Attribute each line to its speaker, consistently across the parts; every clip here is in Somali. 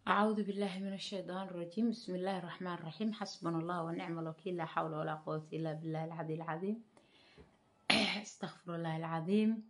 Speaker 1: أعوذ بالله من الشيطان الرجيم. بسم الله الرحمن الرحيم. حسبنا الله ونعم الوكيل. لا حول ولا قوة إلا بالله العلي العظيم. استغفر الله العظيم.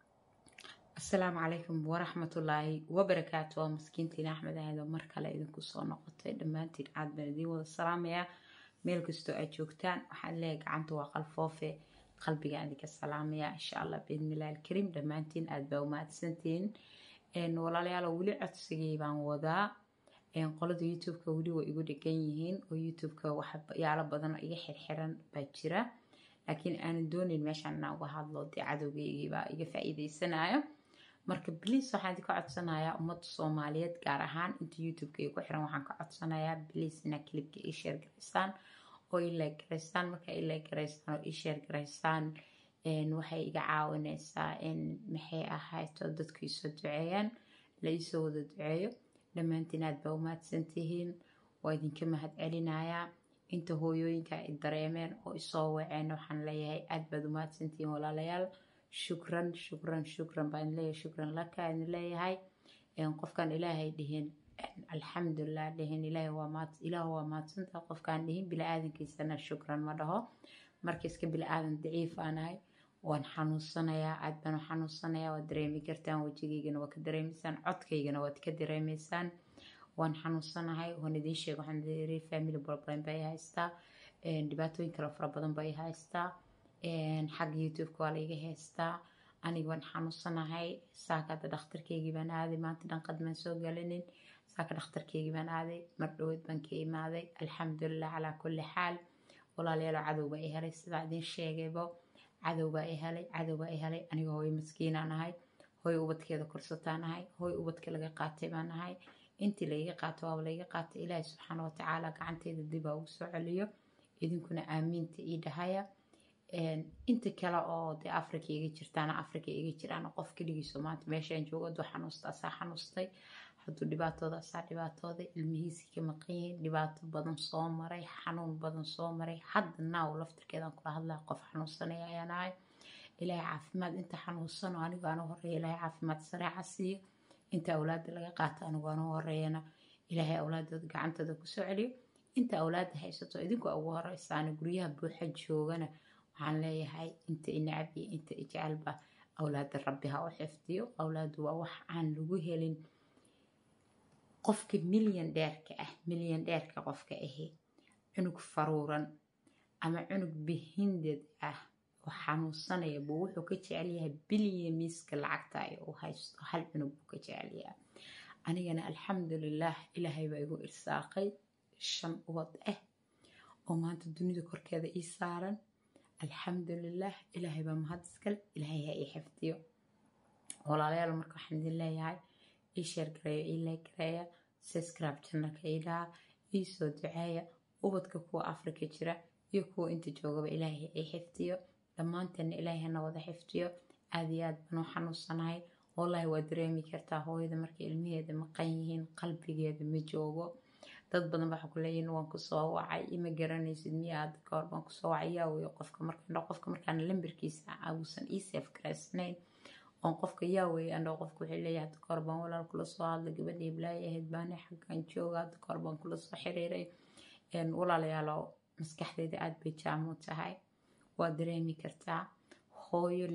Speaker 1: السلام عليكم ورحمة الله وبركاته. مسكينتين أحمد هذا مركا لإذنكو soo noqotay dhammaantiin aad baan idiin wada salaamayaa meel kastoo aad joogtaan. waxaan leeyahay gacanta waa qalfoofe qalbiga idinka salaamayaa insha Allah biidhnillaahi alkariim. dhammaantiin aad baa u mahadsantihiin. walaalayaal weli codsigay baan wadaa. qolada youtube-ka weli way igu dhegan yihiin oo youtube-ka waxyaalo badan iga xirxiran baa jira, laakiin aanan doonin meeshaan inaan uga hadlo dee cadowgeygii baa iga faa'iideysanayo. marka bliis waxaan idinka codsanayaa ummadda Soomaaliyeed gaar ahaan inta youtube-ka igu xiran, waxaan ka codsanayaa bliis inaad clipka ii share garaysaan oo ii like garaysaan. marka ii like garaysaan oo ii share garaysaan waxay iga caawinaysaa in maxay ahayto dadku isoo duceeyaan, la isoo wada duceeyo. dhammaantiin aad baa u mahadsantihiin, waa idinka mahadcelinayaa. inta hooyooyinka ay dareemeen oo isoo waceen waxaan leeyahay aad baad u mahadsantihiin walaalayaal. shukran shukran shukran baan leeyahay, shukran laka aan leeyahay. qofkan ilaahay dhihin alxamdulillah dhihin ilaah waa mahadsantahay. qofkaan dhihin bilaadankiisana shukran ma dhaho. marka iska bilaadan daciif aanahay, waan xanuunsanayaa, aad baan u xanuunsanayaa. waad dareemi kartaan, wajigaygana waa ka dareemaysaan, codkaygana waad ka dareemaysaan. waan xanuunsanahay, waan idiin sheeg waxaan leeyahay family problem bay haystaa, dhibaatooyin kale fara badan bay haystaa. xagga youtube-ka waa layga haystaa. aniga waan xanuunsanahay. saakada dhakhtarkaygii baan aaday, maanta dhan qadmaan soo galinin. saaka dhakhtarkaygii baan aaday, mar dhaweyd baan ka imaaday. alxamdulillah calaa kulli xaal. walaalayaal cadow baa i helay, sidaa idiin sheegaybo cadow baa i helay. aniga hooyo maskiinaan ahay, hooyo ubadkeeda korsataan ahay, hooyo ubadka laga qaatay baan ahay. intii laiga qaato waaba laiga qaatay. ilaahay subxaana watacaala gacanteeda dib aa ugu soo celiyo. idinkuna aamiinta ii dhahaya. inta kale oo dee africa iga jirtaana africa iga jiraan. qof keligiiso maanta meeshaan joogo hadduu xanuusta asaa xanuustay, hadduu dhibaatooda asaa dhibaatooday, ilmihiisii ka maqan yihiin, dhibaato badan soo maray, xanuun badan soo maray. hadda naaw laftirkeedaan kula hadlaa, qof xanuunsanaya ayaan ahay. ilaahay caafimaad inta xanuunsan oo anigu aanu horeeya ilaahay caafimaad sareeca siiyo. inta awlaada laga qaato anigu aanu horeeyana ilaahay awlaadooda gacantooda kusoo celiyo. inta awlaada haysato idinku ugu horeysaana guryaha buuxa joogana waxaan leeyahay inta inacab iyo inta ijcalba awlaada rabbi ha u xifdiyo. awlaadu waa wax aan lagu helin qofka milyan dheerka qofka ahi. cunug faruuran ama cunug bihindad ah oo xanuunsanaya buu wuxuu ka jecel yahay bilyan miiska lacagta ay u haysto. hal cunug buu ka jecel yahay. anigana alxamdulilah ilaahay baa igu irsaaqay 5 ubad ah oo maanta dunida korkeeda ii saaran. alxamdulilah ilaahay baa mahad iskale. ilaahay ha ii xifdiyo. walaalayaal marka waxaan idin leeyahay ii share gareeya, ii like gareeya, subscribe channelka ii dhaha, ii soo duceeya. ubadka kuwa afrika jira iyo kuwa inta joogaba ilaahay ha ii xifdiyo. dhammaanteena ilaahay hana wada xifdiyo. aad iyo aad baan u xanuunsanahay. wallaahi waa dareemi kartaa hooyada markay ilmaheeda maqan yihiin qalbigeeda ma joogo. dad badan waxaa ku leeyihiin waan ku soo wacay ima garanaysid miya hadda ka hor baan ku soo wacay. yaa weeye qofka markaan lambarkiisa uusan ii safe garaysnayn oon qofka yaa weeye andhoo qofka waxay leeyahay hadda ka hor baan walaal kula soo hadlay, gabadhii bilaay ahayd baani xaggan jooga, hadda ka hor baan kula soo xiriiray. walaalayaalo maskaxdeyda aad bay jaam u tahay. waa dareemi kartaa hooyo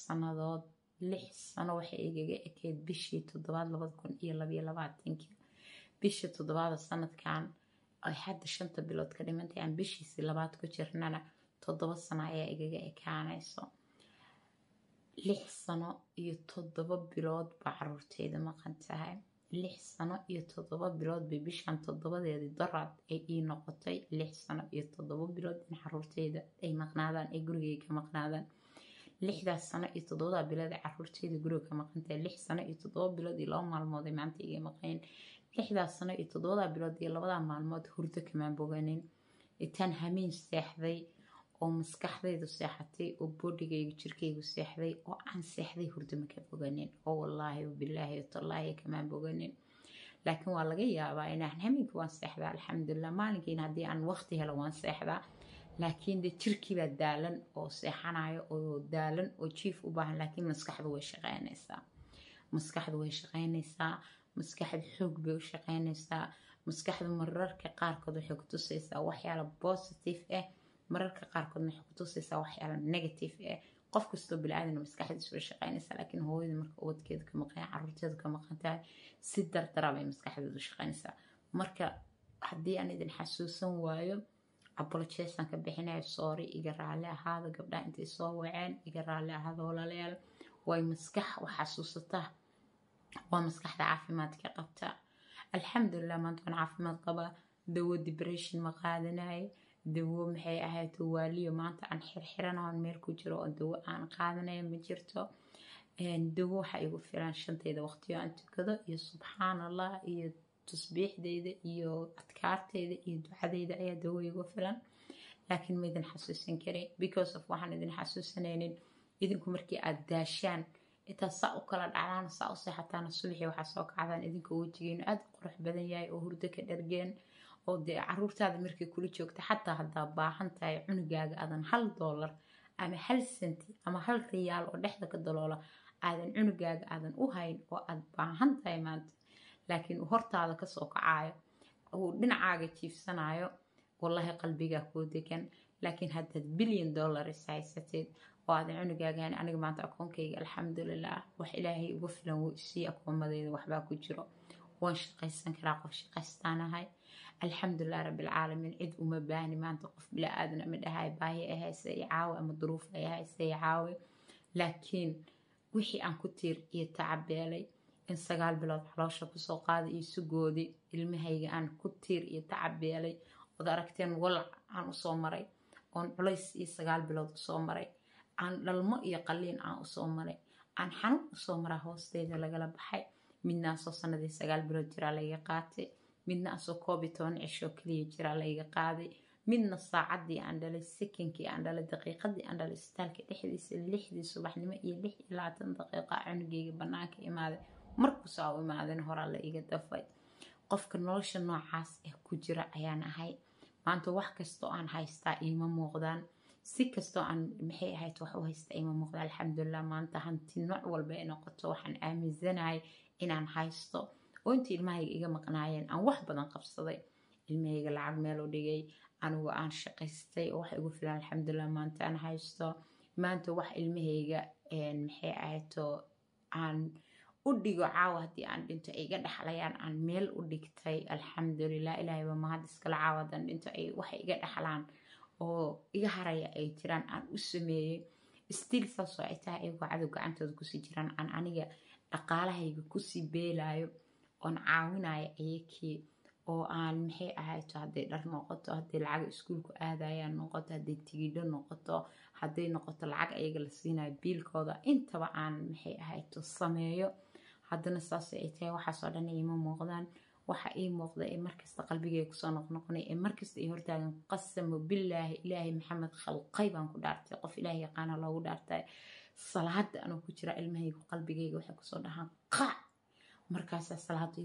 Speaker 1: 6 sano waxay igaga ekeyd bishii 7 2022 bishii 7 sanadkan ay hadda 5 bilood ka dhimantay aan bishiisi labaad ku jirnana 7 sano ayaa igaga ekaanayso. 6 sano iyo 7 bilood baa caruurteyda maqan tahay. 6 sano iyo 7 bilood bay bishaan 7deedii daraad ay ii noqotay. 6 sano iyo 7 bilood in caruurteyda ay maqnaadaan, ay gurigay ka maqnaadaan. 6 sano iyo 7 bilood ay caruurteyda guriga ka maqantahay. 6 sano iyo 7 bilood iyo 2 maalmood ay maanta iga maqan. 6 sano iyo 7 bilood iyo 2 maalmood hurdo kamaan boganin. intaan hamiin seexday oo maskaxdaydu seexatay oo bodigaygu jirkaygu seexday oo aan seexday hurdo ma ka boganin. oo wallaahi bilaahi tallaahi kamaan boganin. laakiin waa laga yaabaa inaan hamiinka waan seexdaa alxamdulillah. maalinkiina haddii aan waqti helo waan seexdaa. laakiin de jirkii baa daalan oo seexanayo oo daalan oo jiif u baahan. laakiin maskaxdu way shaqaynaysaa. maskaxda xoog bay u shaqaynaysaa maskaxda mararka qaarkood waxay ku tusaysaa waxyaalo positive ah mararka qaarkoodna waxay ku tusaysaa waxyaalo negative ah qof kastoo bilaadan maskaxdiisu way shaqaynaysaa laakiin hooyada marka ubadkeeda ka maqan carruurteeda ka maqan tahay si dardara bay maskaxdeedu shaqaynaysaa marka haddii aan idin xasuusan waayo apologies ka bixinayo sorry iga raali ahaada gabdhaha intay soo waceen iga raali ahaada walaalayaal way maskax wax xasuusata waa maskaxda caafimaadka qabta alxamdulilah maanta waan caafimaad qabaa dawo depression ma qaadanay dawo maxay ahayd waaliyo maanta aan xirxiranahay meel ku jiro oo dawo aan qaadanay ma jirto dawo waxa igu filan shantayda waqtiyo aan tukado iyo subxaanallah iyo tasbiixdayda iyo adkaartayda iyo ducadayda ayaa dawo igu filan laakiin ma idin xasuusin karin because of waxaan idin xasuusanaynin idinku markii aad daashaan intaa saa u kala dhacdaan saa u seexataana subaxii waxaa soo kacdaan idinka wejigeenu aad qurux badan yahay oo hurdo ka dhargeen oo dee carruurtaada markay kula joogta xataa haddaa baahan tahay cunugaaga aadan $1 ama 1 senti ama 1 riyaal oo dhexda ka daloola aadan cunugaaga aadan u hayn oo aad baahan tahay maanta laakiin hortaada kasoo kacaayo uu dhinacaaga jiifsanayo wallahi qalbigaa kuu degan laakiin haddaad $1 billion haysateed oo aadan cunugaagaan aniga maanta akoonkayga alxamdulilah wax ilaahay ugu filan wuu isii akoomadeyda waxbaa ku jiro waan shaqaysan karaa qof shaqaystaanahay alxamdulilah rabbilcaalamiin cid uma baahni maanta qof bila aadan ama dhahay baahi ay haysa i caawi ama duruuf ay haysa i caawi laakiin wixii aan ku tiir iyo tacabeelay in 9 bilood caloosha kusoo qaaday iyo sugoodi ilmahayga aan ku tiir iyo tacabeelay wada aragteen walac aan usoo maray oon culays iyo 9 bilood usoo maray aan dhalmo iyo qaliin aan usoo maray aan xanuun usoo maraa hoosteeda lagala baxay midna soo sanadii 9 bilood jira laga qaatay midna soo 12 cisho kaliya jira laga qaaday midna saacadii aan dhalay sekinkii aan dhalay daqiiqadii aan dhalay istaalka dhexdiisa 6 subaxnimo iyo 6 daqiiqo cunugayga banaanka imaaday markuu soo imaadeen hore la iga dafay qofka nolosha noocaas ku jira ayaan ahay maanta wax kasto aan haystaa iima muuqdaan si kasto aan maxay ahayd wax u haystaa iima muuqdaan alxamdulilah maanta hanti nooc walba ay noqoto waxaan aaminsanahay inaan haysto oo intii ilmahayga iga maqnaayeen aan wax badan qabsaday ilmahayga lacag meel u dhigay anigu aan shaqaystay oo wax igu filan alxamdulilah maanta aan haysto maanta wax ilmahayga maxay ahayd aan u dhigo caawa haddii aan dhinto ay iga dhaxlayaan aan meel u dhigtay alxamdulilah ilaahay baa mahad iskala caawadan dhinto ay wax iga dhaxlaan oo iga haraya ay jiraan aan u sameeyey still saasoo ay tahay ayagoo cadow gacantooda kusii jiraan aan aniga dhaqaalahayga kusii beelaayo oon caawinayo ayakii oo aan maxay ahayd hadday dhar noqoto hadday lacag iskuulku aadayaan noqoto hadday tigidho noqoto hadday noqoto lacag ayaga la siinayo biilkooda intaba aan maxay ahayd sameeyo haddana saas ay tahay waxaasoo dhan iima muuqdaan waxa ii muuqda ee markasta qalbigayga kusoo noqnoqonay ee markasta ay hortaagan qasamo billaahi ilaahay maxamed khalqay baan ku dhaartay qof ilaahay yaqaana loogu dhaartay salaada anuu ku jira ilmahayga qalbigayga waxay kusoo dhahaan qac markaasaa salaada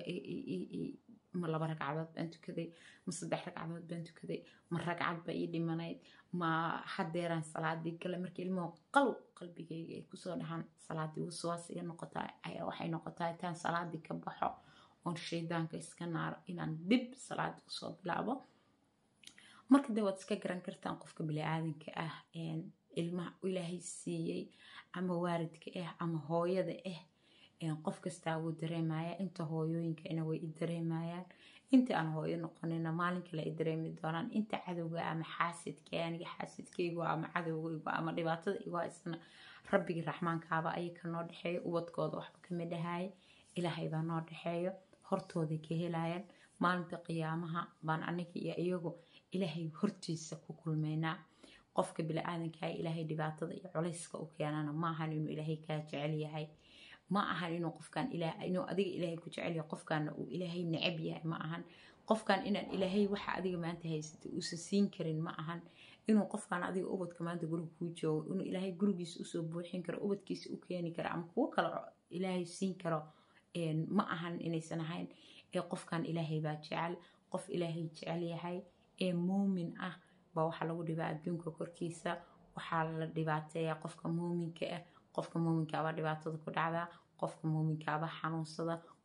Speaker 1: ma 2 ragcadood baan tukaday ma 3 ragcadood baan tukaday ma ragcad ba ii dhimanayd ma hadeeraan salaadii gale markii ilmuhu qalbigayga ay kusoo dhahaan salaadii waswaas iga noqotaa ayaa waxay noqotaa taan salaadii ka baxo oon shaydaanka iska naaro inaan dib salaada usoo bilaabo marka dee waad iska garan kartaan qofka bini'aadanka ah ilmaha ilaahay siiyey ama waalidka ah ama hooyada ah qof kastaa wuu dareemaya inta hooyooyinkana way i dareemayaan inta aan hooyo noqonina maalin kale ay dareemi doonaan inta cadowga ama xaasidka aniga xaasidkaygu ama cadowgaygu ama dhibaatada igu haysana rabbigii raxmaankaaba ayaka noo dhexeeyo ubadkooda waxba kama dhahaay ilaahay baa noo dhexeeyo hortooday ka helayaan maalinta qiyaamaha baan aniga iyo iyagu ilaahay hortiisa ku kulmaynaa qofka bini'aadanka ilaahay dhibaatada iyo culayska u keenana ma ahan inuu ilaahay kaa jecel yahay ma ahan inuu qofkan inuu adiga ilaahay ku jecel yahay qofkaana uu ilaahay necab yahay ma ahan qofkan inaan ilaahay waxa adiga maanta haysatay uusa siin karin ma ahan inuu qofkan adiga ubadka maanta guriga kuu joogo inuu ilaahay gurigiisa usoo buuxin karo ubadkiisa u keeni karo ama kuwo kale ilaahay siin karo ma ahan inaysan ahayn qofkan ilaahay baa jecel qof ilaahay jecel yahay muumin ah baa waxa lagu dhibaa adduunka korkiisa waxaa la dhibaateeyaa qofka muuminka ah qofka muuminka baa dhibaatada ku dhacdaa qofka muuminka baa xanuunsada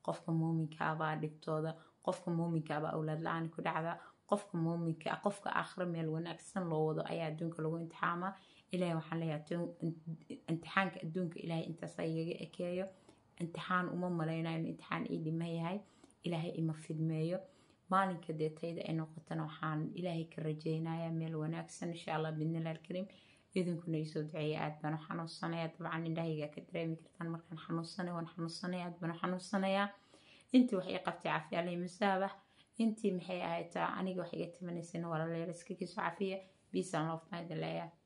Speaker 1: qofka muuminka baa dhibtooda qofka muuminka baa awlaad la-aan ku dhacda qofka muuminka qofka aakhiro meel wanaagsan loo wado ayaa adduunka lagu imtixaamaa ilaahay waxaan leeyahay imtixaanka adduunka ilaahay intaas igaga ekeeyo imtixaan uma malaynayo in imtixaan ii dhima yahay ilaahay ima fidmeeyo maalinka deetayda ay noqotana waxaan ilaahay ka rajaynayaa meel wanaagsan insha allah bidnillahi alkariim idinkuna isoo duceeya aad baan u xanuunsanayaa dabcan indhahayga ka dareemi kartaan markaan xanuunsanaya aad baan u xanuunsanayaa intii wax ii qabtay caafiya alay masaabax intii maxay ahayd aniga wax iga timanaysana walaalayaal iska kiiso caafiya peace and love baan idin leeyahay